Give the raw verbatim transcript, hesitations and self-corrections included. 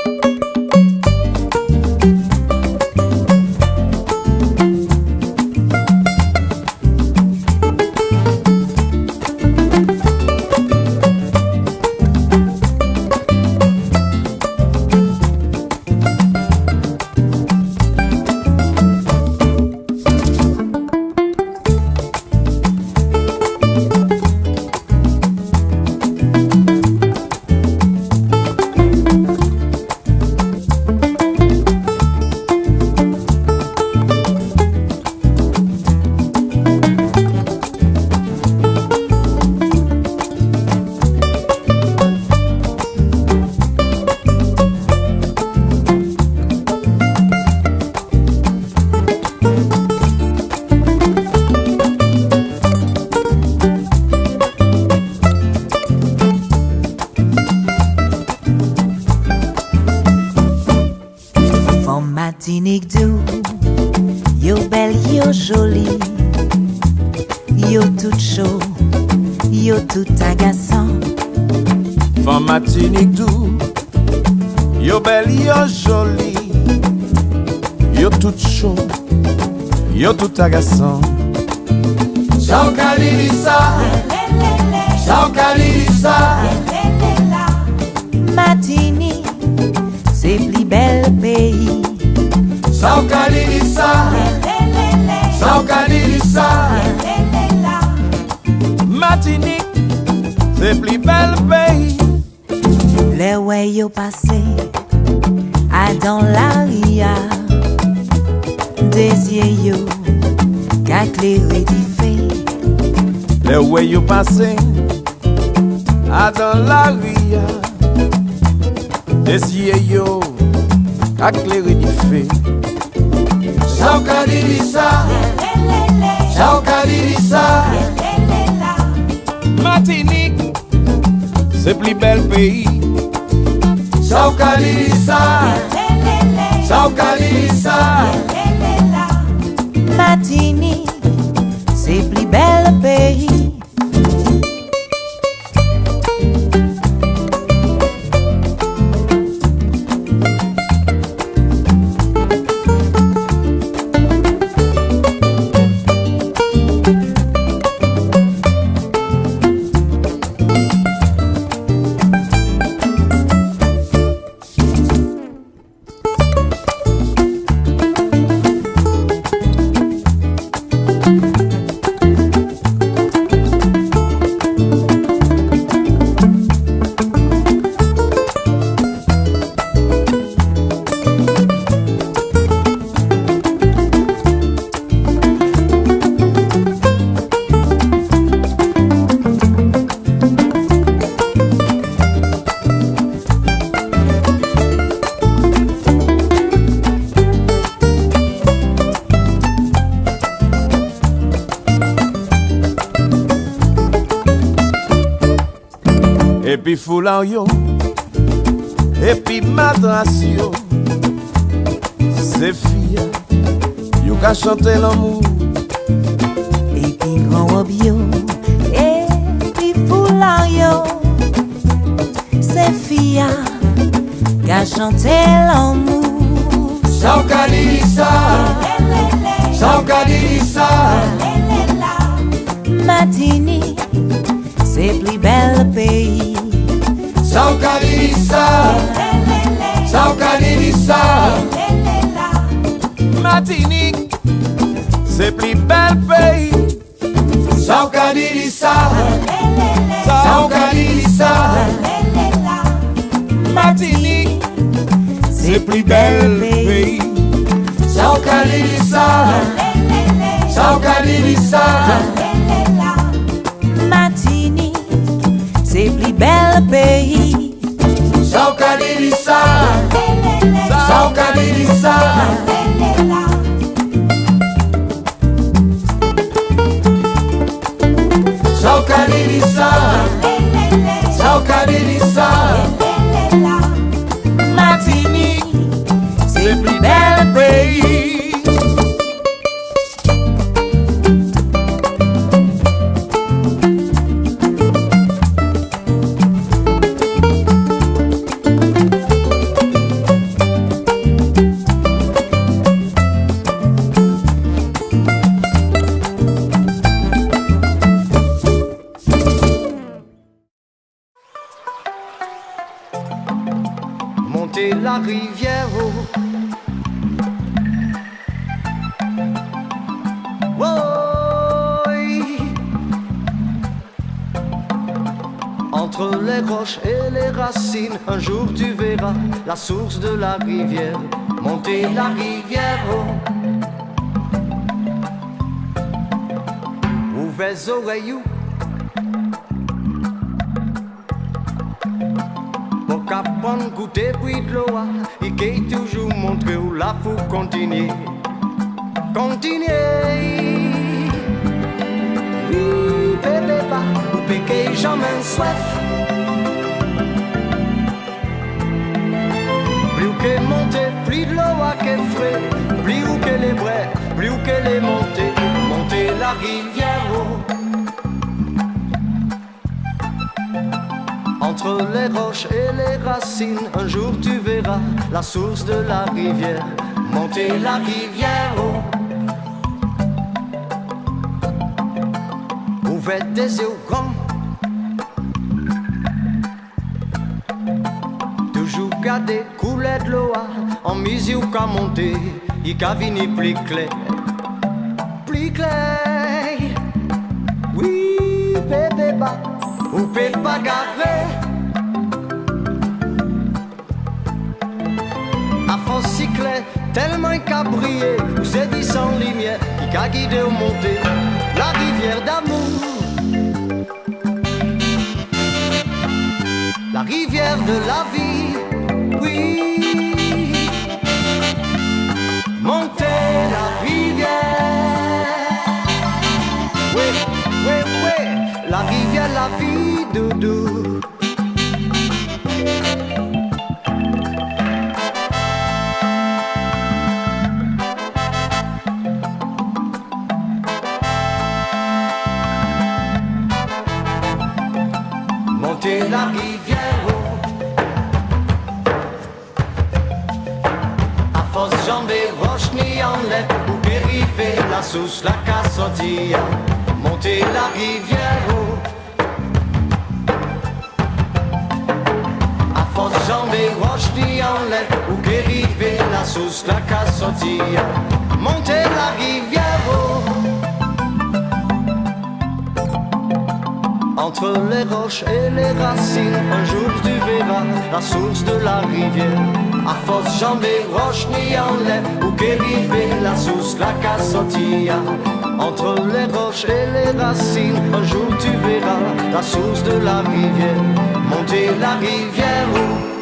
Martinique doux, yo belle, yo jolie, yo tout chaud, yo tout agaçant. Femme Martinique doux, yo belle, yo jolie, yo tout chaud, yo tout agaçant. Ciao Kalilissa, ciao Kalilissa. Martinique, c'est plus bel pays. Ciao Kalilissa, ciao Kalilissa. Martinique, c'est plus bel pays. Les way yo passé, à dans la ria, des yeux yo, qu'a clairé d'y Les way yo passé, à dans la ria, des yeux yo, qu'a clairé d'y fait. Ciao Kalilissa, ciao Kalilissa. Martinique, c'est plus bel pays. Ciao Kalilissa, ciao Kalilissa. Martinique, c'est plus bel pays. Et puis foulard yo, et puis madras yo, c'est fille, yo qu'a chanté l'amour. Et puis grand robe yo, et puis foulard yo, c'est fille, qu'a chanté l'amour. Ciao Kalilissa, ciao Kalilissa. Martinique, c'est plus bel pays. Ciao Kalilissa, ciao Kalilissa. Martinique, c'est plus bel pays. Ciao Kalilissa, ciao Kalilissa. Martinique, c'est plus bel pays. Ciao Kalilissa, ciao Kalilissa. Martinique, c'est plus bel pays. Ciao Kalilissa, ciao Kalilissa. Ciao Kalilissa, ciao Kalilissa. Martinique, c'est plus bel pays. monter la rivière. Oh. Entre les roches et les racines, un jour tu verras la source de la rivière. Monter la rivière. Oh. Ouvrez les oreilles pour qu'apprendre goûter puis de l'eau. Il qui toujours montrer où la faut continuer. Continuer. Oui, bébé, pas, ou péquer jamais soif. Plus que monter, plus de l'eau à qu'est frais. Plus ou qu'elle est vraie, plus ou qu'elle est montée. Monter la rivière. Oh. Entre les roches et les racines, un jour tu verras la source de la rivière. Monter la rivière. Oh. Ouvrez des yeux grands, toujours garder couler de l'eau en mesure qu'à monter, il qu'a vini plus clair, plus clair. Oui, bébé, bah, ou peut pas garer. À force si clair, tellement qu'a brillé, vous êtes dit sans lumière, qui qu'a guidé au monter la rivière d'amour. La rivière de la vie, oui. Monter la rivière. Oui, oui, oui. La rivière, la vie, doudou. Monter la rivière. Jambes roches ni en lait, ou périphée, la source, la casse sortir, monter la rivière. Oh. À force jambes roches ni en lait, ou périphée, la source, la casse sortir, monter la rivière. Oh. Entre les roches et les racines, un jour tu verras la source de la rivière. À force jambes roches ni en lait, ou qu'ériver la source, la casse sortir. Entre les roches et les racines, un jour tu verras la source de la rivière. Monter la rivière. Oh.